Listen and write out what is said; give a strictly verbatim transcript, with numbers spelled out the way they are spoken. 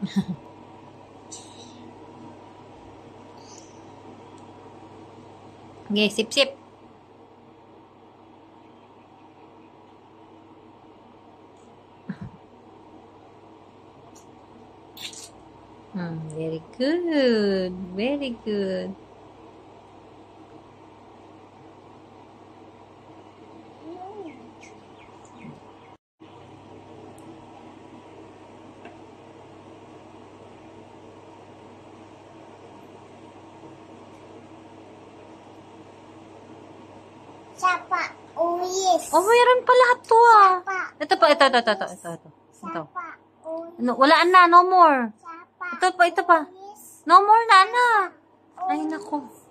Okay, sip-sip. Hmm, very good. Very good. Sapa. Oh, yes. Oh, mayroon pa lahat to ah. Sapa. Ito pa, ito, ito, ito, ito, ito. ito. Ito. Sapa. Oh, No, wala na, no more. Sapa. Ito pa, ito pa. Yes. No more na, na. Ay, nako.